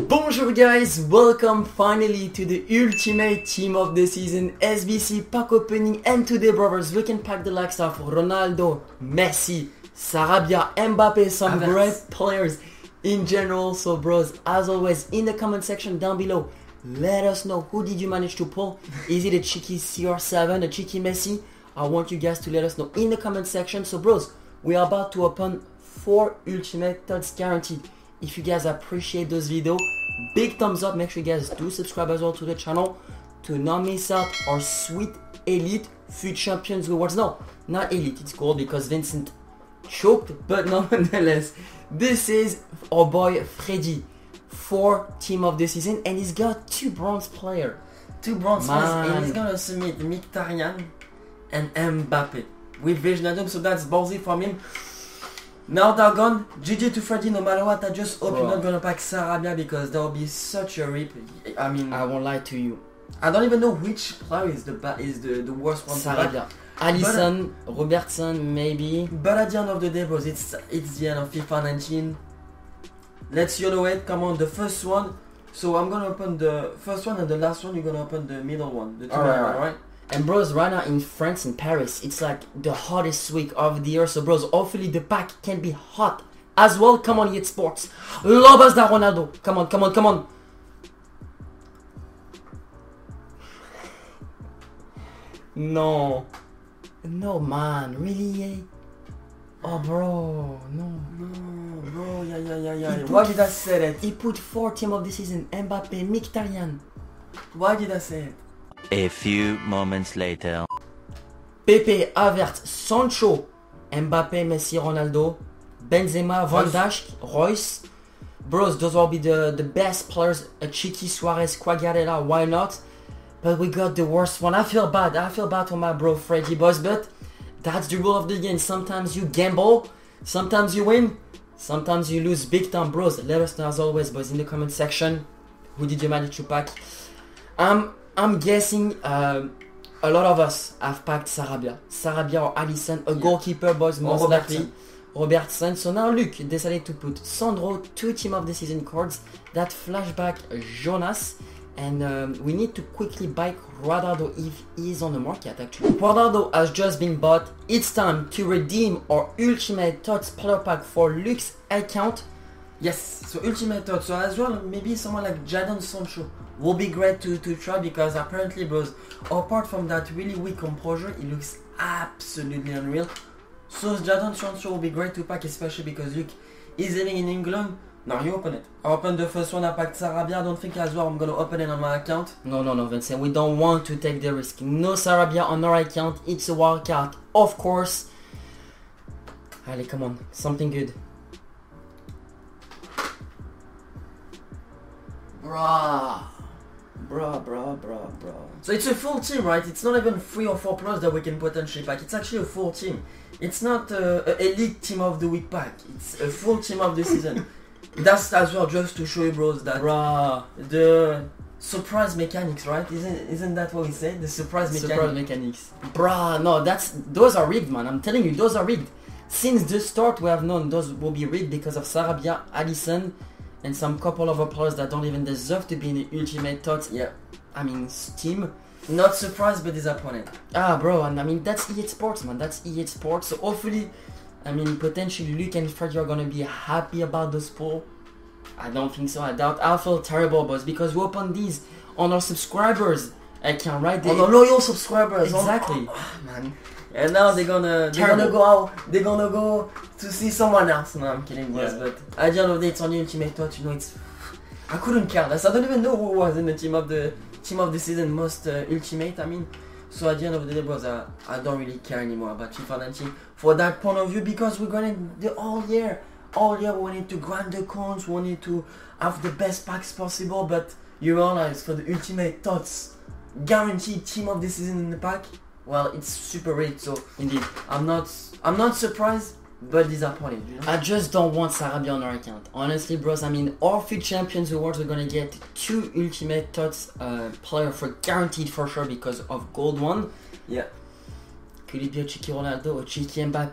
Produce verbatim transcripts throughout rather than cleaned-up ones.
Bonjour guys, welcome finally to the ultimate team of the season S B C pack opening, and today brothers we can pack the likes of Ronaldo, Messi, Sarabia, Mbappe, some Havertz. great players in general. So bros, as always in the comment section down below, let us know who did you manage to pull. Is it a cheeky C R seven, a cheeky Messi? I want you guys to let us know in the comment section. So bros, we are about to open four ultimate thirds guaranteed. If you guys appreciate those videos, big thumbs up. Make sure you guys do subscribe as well to the channel to not miss out our sweet elite food champions rewards. No, not elite, it's gold because Vincent choked, but nonetheless, this is our boy Freddy for team of the season, and he's got two bronze player. Two bronze Man. players, and he's gonna submit Mkhitaryan and Mbappe with Wijnaldum, so that's ballsy from him. Now they're gone. G G to Freddy, no matter what. I just hope Bro. you're not gonna pack Sarabia because that will be such a rip. I mean, I won't lie to you, I don't even know which player is the ba is the, the worst one to pack. Sarabia, Alisson, Robertson maybe. But at the end of the day, bros, it's it's the end of FIFA nineteen. Let's YOLO it. Come on, the first one. So I'm gonna open the first one, and the last one you're gonna open the middle one. The two Alright, one, alright. alright? And bros, right now in France, in Paris, it's like the hottest week of the year. So bros, hopefully the pack can be hot as well. Come on, E A Sports. Lobas da Ronaldo. Come on, come on, come on. No. No, man. Really, eh? Oh, bro. No. No, bro, yeah, yeah, yeah, yeah. He Why put- did I say that? He put four team of the season. Mbappe, Mkhitaryan, Why did I say it? A few moments later. Pepe, Havertz, Sancho, Mbappe, Messi, Ronaldo, Benzema, Van Royce. Dijk, Royce. Bros, those will be the, the best players. A cheeky Suarez, Quagliarella, why not? But we got the worst one. I feel bad. I feel bad for my bro Freddy, boys. But that's the rule of the game. Sometimes you gamble, sometimes you win, sometimes you lose big time, bros. Let us know as always, boys, in the comment section. Who did you manage to pack? I'm I'm guessing um, a lot of us have packed Sarabia, Sarabia or Alisson, a Yeah. goalkeeper, boys, most Robertson. likely. Robertson. So now Luke decided to put Sandro, two team of the season cards, that flashback Jonas, and um, we need to quickly buy Guardado if he's on the market actually. Guardado has just been bought. It's time to redeem our Ultimate Tots player pack for Luke's account. Yes, so ultimate thought. So as well, maybe someone like Jadon Sancho will be great to, to try because apparently, bros, apart from that really weak composure, he looks absolutely unreal. So Jadon Sancho will be great to pack, especially because Luke is living in England. Now you open it. I opened the first one, I packed Sarabia. I don't think as well I'm gonna open it on my account. No, no, no, Vincent. We don't want to take the risk. No Sarabia on our account. It's a wild card, of course. Allez, come on. Something good. Bruh. Bruh, bruh, bruh, bruh. So it's a full team, right? It's not even three or four players that we can potentially pack. It's actually a full team. It's not a, a elite team of the week pack. It's a full team of the season. That's as well just to show you, bros, that Bruh. the surprise mechanics, right? Isn't isn't that what we say? The surprise mechanics. Surprise mechanics. Bruh, no, that's those are rigged, man. I'm telling you, those are rigged. Since the start, we have known those will be rigged because of Sarabia, Alisson, and some couple of other players that don't even deserve to be in the Ultimate Tots. Yeah. I mean, team. Not surprised but disappointed. Ah, bro, and I mean, that's E A Sports, man. That's E A Sports. So hopefully, I mean, potentially Luke and Freddy are gonna be happy about this pool. I don't think so. I doubt. I feel terrible, boys, because we opened these on our subscribers account, right? They- On the loyal subscribers. on- Exactly. Oh, man. And now they're gonna they're Terrible. gonna go out. They're gonna go to see someone else. No, I'm kidding, boys. Yeah. But at the end of the day, it's on the Ultimate Thought. You know, it's. I couldn't care less. I don't even know who was in the team of the team of the season most uh, Ultimate. I mean, so at the end of the day, boys, I, I don't really care anymore about FIFA nineteen for that point of view because we're gonna the all year, all year we need to grind the coins. We need to have the best packs possible. But you realize for the Ultimate Thoughts, guaranteed team of the season in the pack. Well, it's super rigged, so Indeed. I'm not I'm not surprised but disappointed, you know? I just don't want Sarabia on our account. Honestly, bros, I mean, our Food Champions Awards, we're gonna get two Ultimate Tots uh, player for guaranteed for sure because of Gold one. Yeah. Could it be a cheeky Ronaldo or cheeky Mbappe?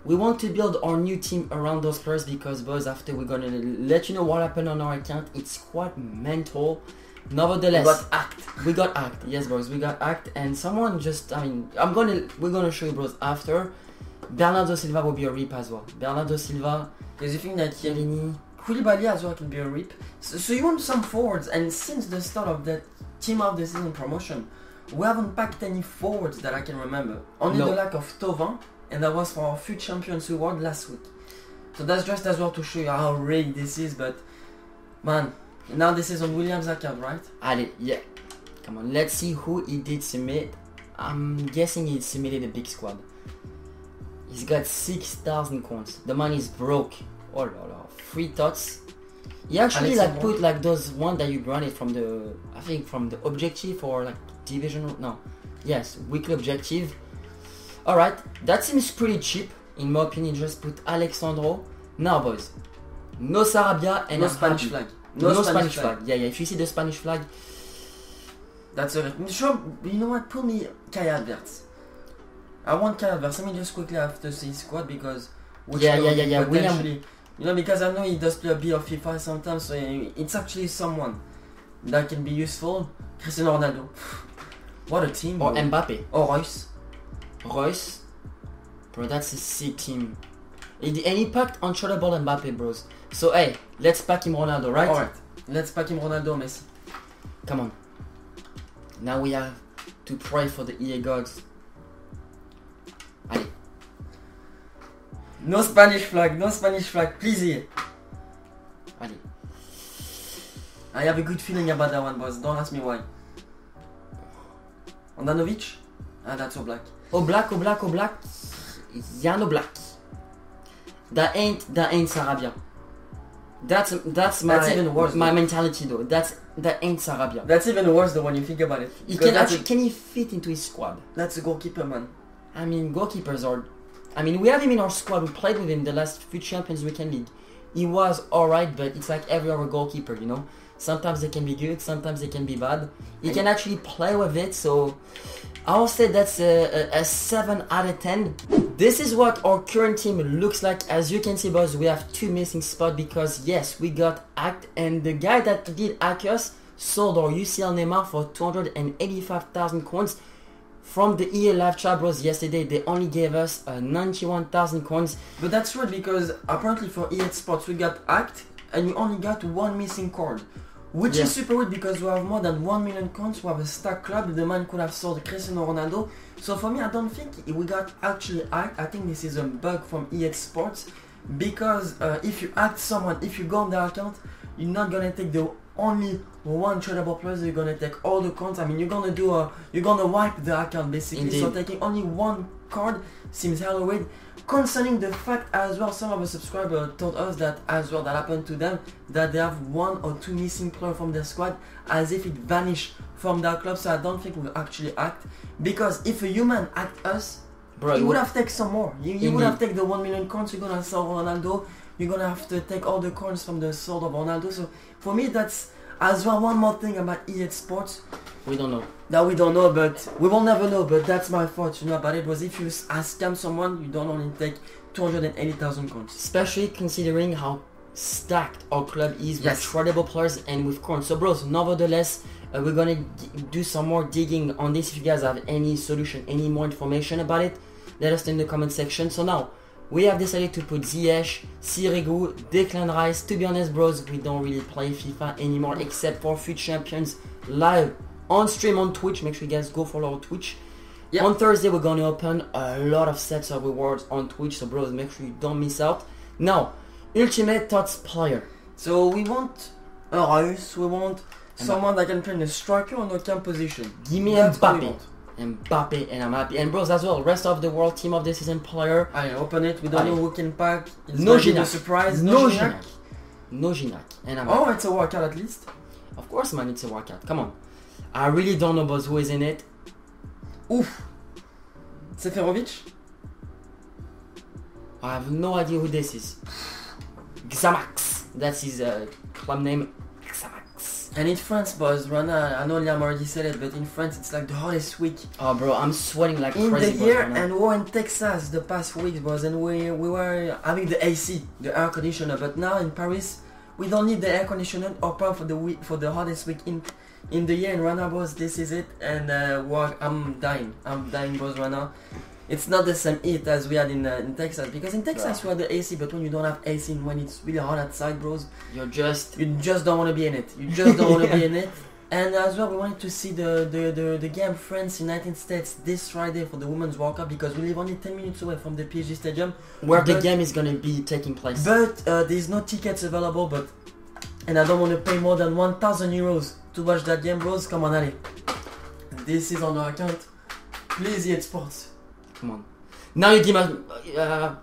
we want to build our new team around those players because, boys, after we're gonna let you know what happened on our account. It's quite mental. Nevertheless, We got act. we got act. Yes, boys, we got act. And someone just, I mean, I'm gonna, we're gonna show you, bros, after. Bernardo Silva will be a rip as well. Bernardo Silva, Because you think that yeah, Chiellini. Koulibaly as well can be a rip. So, so you want some forwards, and since the start of that team of the season promotion, we haven't packed any forwards that I can remember. Only No. the lack of Thauvin, and that was for our Foot Champions Award last week. So that's just as well to show you how ready this is, but man, now this is on William's account, right? Allez, yeah. Come on, let's see who he did submit. I'm guessing he submitted a big squad. He's got six thousand coins. The man is broke. Oh la la. Free thoughts. He actually like Alexandre. put like those one that you granted from the, I think from the objective or like division, no. Yes, weekly objective. Alright, that seems pretty cheap. In my opinion, just put Alexandro. Now boys, no Sarabia and no I'm Spanish happy. flag. No, Spanish, flag. Yeah, yeah, if you see the Spanish flag, That's a rip. Sure, you know what? Pull me Kai Havertz. I want Kai Havertz. Let me just quickly have to see his squad because which Yeah, I yeah, would yeah, yeah, William- potentially- You know, because I know he does play a bit of FIFA sometimes, so it's actually someone that can be useful. Cristiano Ronaldo. What a team. or bro. Mbappe. Or Royce. Royce, bro, that's a sick team. And he packed untradable Mbappe, bros. So hey, let's pack him Ronaldo, right? Alright, let's pack him Ronaldo, Messi. Come on. Now we have to pray for the E A gods. Allez, No Spanish flag, no Spanish flag, please here. allez. I have a good feeling about that one, boss. Don't ask me why. Andanovic? Ah, that's all black. Oh black, oh black, oh black. Yeah, no black. That ain't, that ain't Sarabia. That's that's my That's even worse, my though. mentality though. That's that ain't Sarabia. That's even worse though when you think about it. He Because can that's, actually, can he fit into his squad? a, that's a goalkeeper, man. I mean, goalkeepers are. I mean, we have him in our squad. We played with him the last few Champions Weekend League. He was alright, but it's like every other goalkeeper, you know. Sometimes they can be good, sometimes they can be bad. He And- can actually play with it, so I'll say that's a, a, a seven out of ten. This is what our current team looks like. As you can see, boys, we have two missing spots because yes, we got Act, and the guy that did hack us sold our U C L Neymar for two hundred eighty-five thousand coins. From the E A live chat, bros, yesterday they only gave us uh, ninety-one thousand coins. But that's weird because apparently for E A Sports we got Act and we only got one missing card. Which Yeah. is super weird because we have more than one million coins, we have a stack club, the man could have sold Cristiano Ronaldo. So for me, I don't think we got actually Act. I think this is a bug from E A Sports because uh, if you act someone, if you go on their account, you're not gonna take the only one tradable players, you're gonna take all the coins. I mean, you're gonna do a, you're gonna wipe the account basically. So Indeed. taking only one card seems hella weird. Concerning the fact as well, some of the subscribers told us that as well that happened to them, that they have one or two missing players from their squad as if it vanished from their club. So I don't think we'll actually act, because if a human act us, Bro, you you would have taken some more. You, you would Indeed. have taken the one million coins, you're gonna sell Ronaldo, you're gonna have to take all the coins from the sold of Ronaldo. So for me, that's as well one more thing about E A Sports we don't know. that we don't know, but we will never know. But that's my thought, you know, about it. Was if you s- uh, scam someone, you don't only take two hundred eighty thousand coins. Especially considering how stacked our club is with Yes. tradable players and with coins. So bros, nevertheless, uh, we're gonna g- do some more digging on this. If you guys have any solution, any more information about it, let us know in the comment section. So now, we have decided to put Ziyech, Sirigu, Declan Rice. To be honest, bros, we don't really play FIFA anymore except for Foot Champions live on stream on Twitch. Make sure you guys go follow our Twitch. Yeah. On Thursday, we're gonna open a lot of sets of rewards on Twitch, so bros, make sure you don't miss out. Now, Ultimate Thoughts player. So we want a Reus, we want someone that can play in the striker or the camp position. Give me That's what we Mbappe. want. Mbappe, and I'm happy. And bros, as well, rest of the world team of the season player. I open it, we don't Allez. know who can pack. It's No gonna be the Gignac. surprise. No Gignac. Gignac. No Gignac. And I'm Oh, it's a workout at least. Of course, man, it's a workout. Come on. I really don't know, boss, who is in it. Ouf. Seferovic. I have no idea who this is. Xamax. That's his uh, club name. Xamax. And in France, boys, right now, I know Liam already said it, but in France it's like the hottest week Oh, bro, I'm sweating like in crazy. the boys, year, right now. and we were in Texas the past weeks, boys, and we we were having the A C, the air conditioner. But now in Paris, we don't need the air conditioner open for the week for the hottest week in in the year. And right now, boys, this is it, and uh, well, I'm dying. I'm dying, boys, right now. It's not the same heat as we had in uh, in Texas, because in Texas Yeah. you have the A C, but when you don't have A C, when it's really hot outside, bros, You're just. you just don't want to be in it. You just don't want to be in it. And as well, we wanted to see the, the, the, the game France United States this Friday for the Women's World Cup, because we live only ten minutes away from the P S G Stadium. Where the But- game is gonna be taking place. But uh, there's no tickets available, but and I don't want to pay more than one thousand euros to watch that game, bros. Come on, allez. This is on our account. Please, E A Sports. Come on. Now you give us. Uh,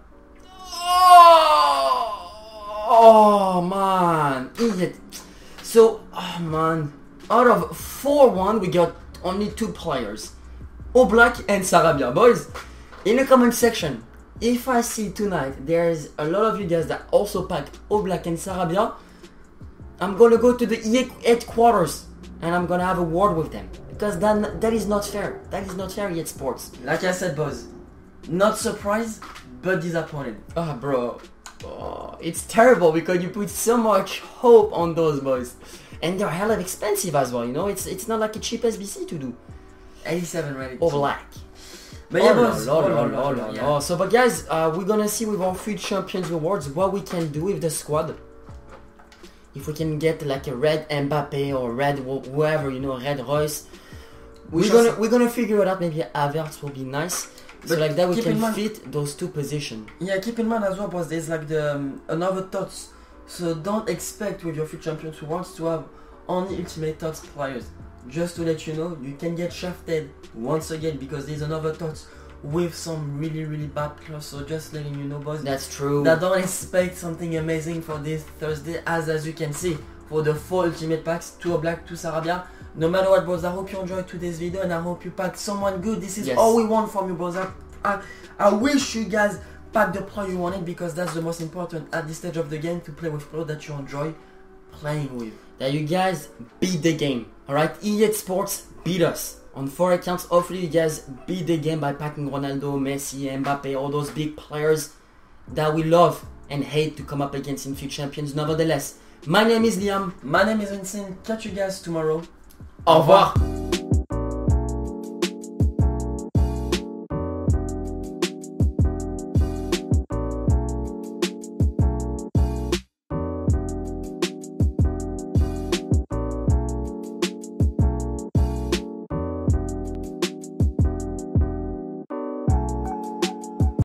oh, oh man, idiot. So, oh man, out of four one, we got only two players, Oblak and Sarabia. Boys, in the comment section, if I see tonight there's a lot of you guys that also pack Oblak and Sarabia, I'm gonna go to the E A headquarters and I'm gonna have a word with them, because that that is not fair. That is not fair, E A Sports. Like I said, boys, not surprised, but disappointed. Ah, bro. Oh, it's terrible because you put so much hope on those boys. And they're hella expensive as well, you know? It's it's not like a cheap S B C to do. eighty-seven rated. Or black. But yeah, oh, boys. la, la, oh, la, la, la, la, la, yeah. la. So, but guys, uh, we're gonna see with our free champions awards what we can do with the squad. If we can get like a red Mbappe or red wh- whoever, you know, red Royce. We We're shall gonna see. we're gonna figure it out. Maybe Havertz will be nice. So But like that we keep can in mind- fit those two positions. Yeah, keep in mind as well, boys, there's like the um, another thoughts. So don't expect with your free champions who wants to have only ultimate thoughts players. Just to let you know, you can get shafted once again, because there's another thoughts with some really really bad players. So just letting you know, boys, That's true. that don't expect something amazing for this Thursday. As as you can see, for the four ultimate packs, two Oblak, two Sarabia. No matter what, boys, I hope you enjoyed today's video, and I hope you pack someone good. This is Yes. all we want from you, boys. I, I, I wish you guys pack the player you wanted, because that's the most important at this stage of the game, to play with players that you enjoy playing with. That you guys beat the game. Alright, E A Sports beat us. On four accounts, hopefully you guys beat the game by packing Ronaldo, Messi, Mbappe, all those big players that we love and hate to come up against in future champions. Nevertheless, my name is Liam. My name is Vincent. Catch you guys tomorrow. Au revoir.